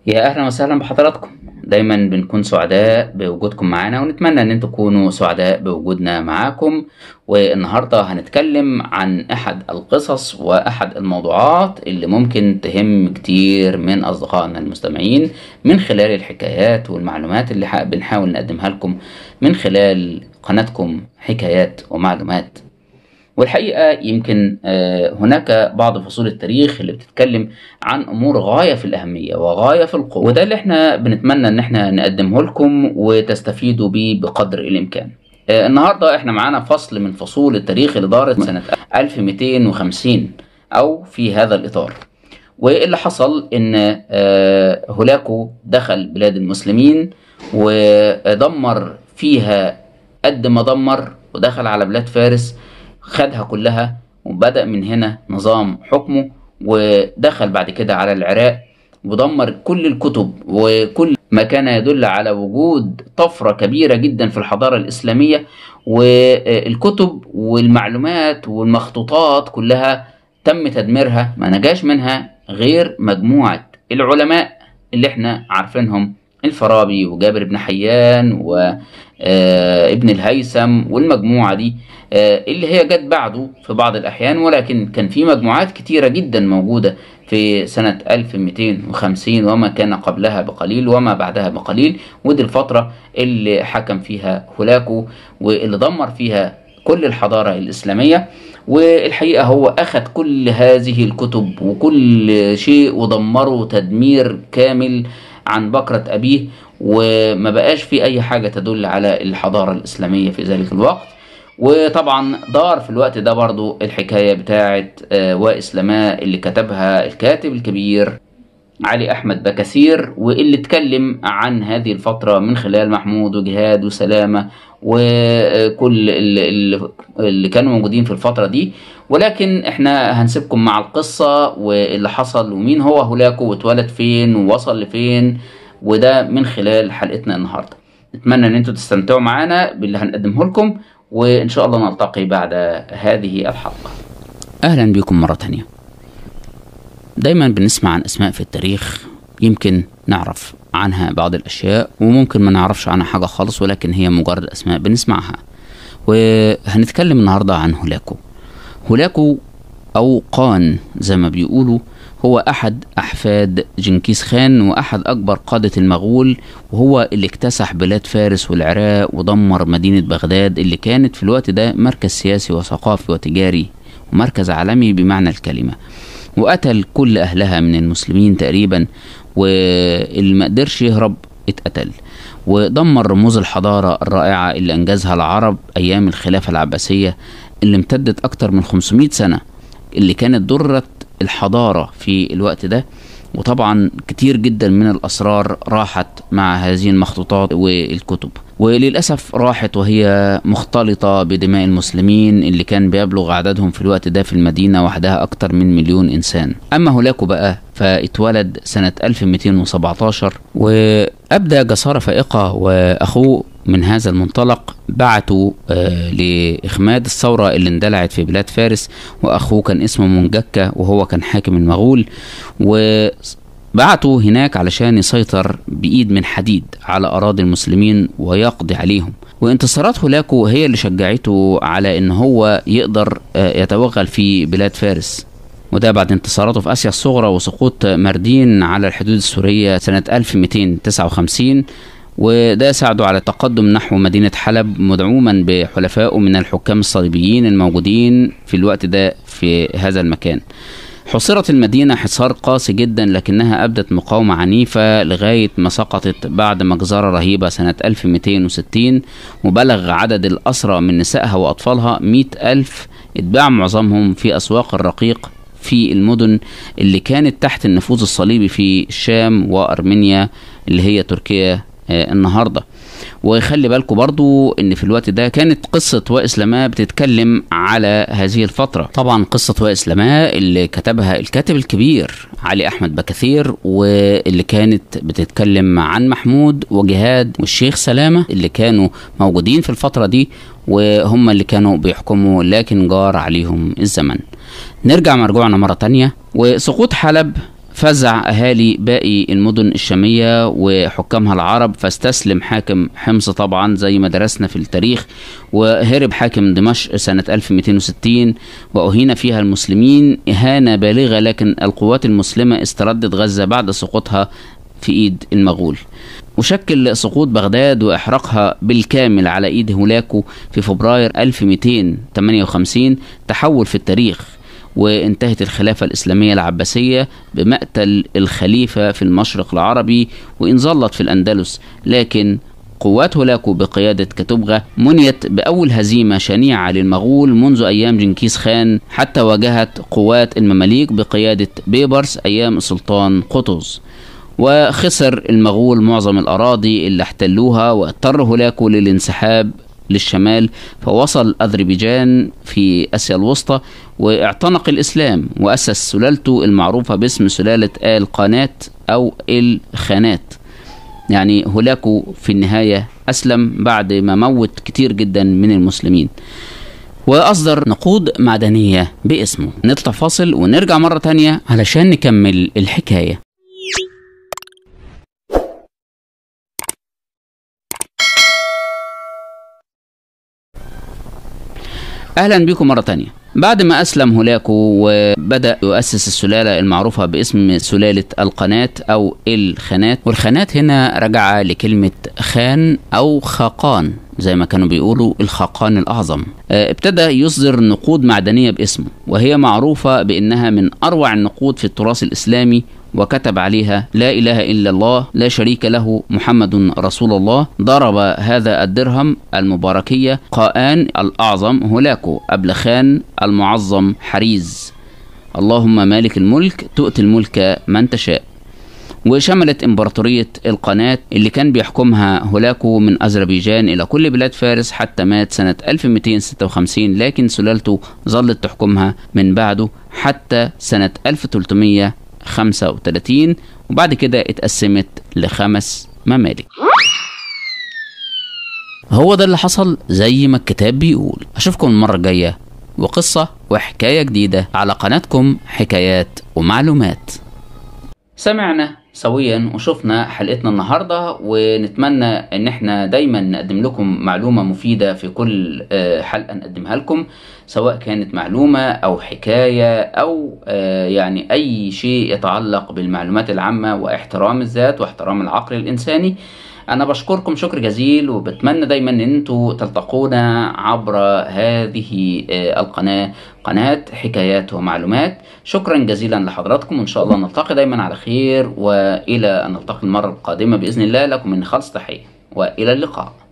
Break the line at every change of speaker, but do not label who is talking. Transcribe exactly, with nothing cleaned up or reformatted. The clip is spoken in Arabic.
يا اهلا وسهلا بحضراتكم. دايما بنكون سعداء بوجودكم معانا، ونتمنى ان انتم تكونوا سعداء بوجودنا معاكم. والنهارده هنتكلم عن احد القصص واحد الموضوعات اللي ممكن تهم كتير من اصدقائنا المستمعين من خلال الحكايات والمعلومات اللي ح- بنحاول نقدمها لكم من خلال قناتكم حكايات ومعلومات. والحقيقة يمكن آه، هناك بعض فصول التاريخ اللي بتتكلم عن أمور غاية في الأهمية وغاية في القوة، وده اللي احنا بنتمنى ان احنا نقدمه لكم وتستفيدوا بيه بقدر الإمكان. آه، النهاردة احنا معانا فصل من فصول التاريخ اللي دارت سنة ألف ومئتين وخمسين أو في هذا الإطار. واللي حصل ان آه، هولاكو دخل بلاد المسلمين ودمر فيها قد ما دمر، ودخل على بلاد فارس خدها كلها، وبدأ من هنا نظام حكمه. ودخل بعد كده على العراق ودمر كل الكتب وكل ما كان يدل على وجود طفرة كبيرة جدا في الحضارة الإسلامية. والكتب والمعلومات والمخطوطات كلها تم تدميرها، ما نجاش منها غير مجموعة العلماء اللي احنا عارفينهم: الفارابي وجابر بن حيان وابن الهيثم والمجموعة دي، آه، اللي هي جت بعده في بعض الأحيان. ولكن كان في مجموعات كتيرة جدا موجودة في سنة ألف ومئتين وخمسين وما كان قبلها بقليل وما بعدها بقليل. ودي الفترة اللي حكم فيها هولاكو واللي دمر فيها كل الحضارة الإسلامية. والحقيقة هو أخذ كل هذه الكتب وكل شيء ودمره تدمير كامل عن بكرة أبيه، وما بقاش في أي حاجة تدل على الحضارة الإسلامية في ذلك الوقت. وطبعا دار في الوقت ده برضو الحكاية بتاعت آه، وإسلاماء اللي كتبها الكاتب الكبير علي أحمد بكثير، واللي اتكلم عن هذه الفترة من خلال محمود وجهاد وسلامة وكل اللي, اللي كانوا موجودين في الفترة دي. ولكن احنا هنسيبكم مع القصة واللي حصل ومين هو هولاكو واتولد فين ووصل لفين، وده من خلال حلقتنا النهاردة. نتمنى ان انتوا تستمتعوا معانا باللي هنقدمه لكم، وان شاء الله نلتقي بعد هذه الحلقة. اهلا بكم مرة تانية. دايما بنسمع عن اسماء في التاريخ يمكن نعرف عنها بعض الاشياء، وممكن ما نعرفش عنها حاجة خالص، ولكن هي مجرد اسماء بنسمعها. وهنتكلم النهاردة عن هولاكو. هولاكو او قان زي ما بيقولوا هو احد احفاد جنكيز خان واحد اكبر قادة المغول، وهو اللي اكتسح بلاد فارس والعراق ودمر مدينة بغداد اللي كانت في الوقت ده مركز سياسي وثقافي وتجاري ومركز عالمي بمعنى الكلمة. وقتل كل اهلها من المسلمين تقريبا، واللي ما قدرش يهرب اتقتل. ودمر رموز الحضارة الرائعة اللي انجزها العرب ايام الخلافة العباسية اللي امتدت اكتر من خمسمائة سنة، اللي كانت ضرت الحضارة في الوقت ده. وطبعا كتير جدا من الأسرار راحت مع هذه المخطوطات والكتب، وللأسف راحت وهي مختلطة بدماء المسلمين اللي كان بيبلغ عددهم في الوقت ده في المدينة وحدها أكتر من مليون إنسان. أما هولاكو بقى فاتولد سنة ألف ومئتين وسبعتاشر وأبدأ جسارة فائقة، وأخوه من هذا المنطلق بعتوا آه لإخماد الثورة اللي اندلعت في بلاد فارس. وأخوه كان اسمه منجكة وهو كان حاكم المغول، وبعتوا هناك علشان يسيطر بإيد من حديد على أراضي المسلمين ويقضي عليهم. وانتصارات هولاكو هي اللي شجعته على ان هو يقدر آه يتوغل في بلاد فارس، وده بعد انتصاراته في آسيا الصغرى وسقوط ماردين على الحدود السورية سنة ألف ومئتين وتسعة وخمسين. وده ساعده على التقدم نحو مدينة حلب مدعوما بحلفائه من الحكام الصليبيين الموجودين في الوقت ده في هذا المكان. حصرت المدينة حصار قاسي جدا، لكنها أبدت مقاومة عنيفة لغاية ما سقطت بعد مجزرة رهيبة سنة ألف ومئتين وستين. وبلغ عدد الأسرى من نسائها وأطفالها مئة ألف، اتباع معظمهم في أسواق الرقيق في المدن اللي كانت تحت النفوذ الصليبي في الشام وأرمينيا اللي هي تركيا آه النهاردة. وخلي بالكم برضو ان في الوقت ده كانت قصة وإسلاماء بتتكلم على هذه الفترة. طبعا قصة وإسلاماء اللي كتبها الكاتب الكبير علي أحمد بكثير، واللي كانت بتتكلم عن محمود وجهاد والشيخ سلامة اللي كانوا موجودين في الفترة دي، وهم اللي كانوا بيحكموا لكن جار عليهم الزمن. نرجع مرجوعنا مرة تانية. وسقوط حلب فزع أهالي باقي المدن الشامية وحكامها العرب، فاستسلم حاكم حمص طبعا زي ما درسنا في التاريخ، وهرب حاكم دمشق سنة ألف ومئتين وستين وأهين فيها المسلمين إهانة بالغة، لكن القوات المسلمة استردت غزة بعد سقوطها في إيد المغول. وشكل سقوط بغداد وإحراقها بالكامل على إيد هولاكو في فبراير ألف ومئتين وثمانية وخمسين تحول في التاريخ، وانتهت الخلافة الإسلامية العباسية بمقتل الخليفة في المشرق العربي، وإن ظلت في الأندلس، لكن قوات هولاكو بقيادة كتبغة منيت بأول هزيمة شنيعة للمغول منذ أيام جنكيز خان، حتى واجهت قوات المماليك بقيادة بيبرس أيام السلطان قطز، وخسر المغول معظم الأراضي اللي احتلوها، واضطر هولاكو للانسحاب للشمال، فوصل أذربيجان في آسيا الوسطى واعتنق الإسلام، وأسس سلالته المعروفة باسم سلالة آل قانات أو الخانات. يعني هولاكو في النهاية أسلم بعد ما موت كتير جدا من المسلمين، وأصدر نقود معدنية باسمه. نطلع فاصل ونرجع مرة تانية علشان نكمل الحكاية. أهلا بكم مرة تانية. بعد ما أسلم هولاكو وبدأ يؤسس السلالة المعروفة باسم سلالة القانات أو الخانات، والخانات هنا رجع لكلمة خان أو خاقان زي ما كانوا بيقولوا الخاقان الأعظم. ابتدى يصدر نقود معدنية باسمه، وهي معروفة بأنها من أروع النقود في التراث الإسلامي، وكتب عليها لا إله إلا الله لا شريك له محمد رسول الله. ضرب هذا الدرهم المباركية قاآن الأعظم هولاكو قبل خان المعظم حريز. اللهم مالك الملك تؤتي الملك من تشاء. وشملت إمبراطورية القانات اللي كان بيحكمها هولاكو من أذربيجان إلى كل بلاد فارس حتى مات سنة ألف ومئتين وستة وخمسين، لكن سلالته ظلت تحكمها من بعده حتى سنة ألف وثلاثمئة وخمسة وثلاثين، وبعد كده اتقسمت لخمس ممالك. هو ده اللي حصل زي ما الكتاب بيقول. أشوفكم المرة الجاية وقصة وحكاية جديدة على قناتكم حكايات ومعلومات. سمعنا سويا وشفنا حلقتنا النهاردة، ونتمنى ان احنا دايما نقدم لكم معلومة مفيدة في كل حلقة نقدمها لكم، سواء كانت معلومة او حكاية او يعني اي شيء يتعلق بالمعلومات العامة واحترام الذات واحترام العقل الانساني. انا بشكركم شكر جزيل، وبتمنى دايما ان انتوا تلتقونا عبر هذه القناة، قناة حكايات ومعلومات. شكرا جزيلا لحضراتكم، وان شاء الله نلتقي دايما على خير، والى ان نلتقي المرة القادمة باذن الله. لكم مني خالص تحية، والى اللقاء.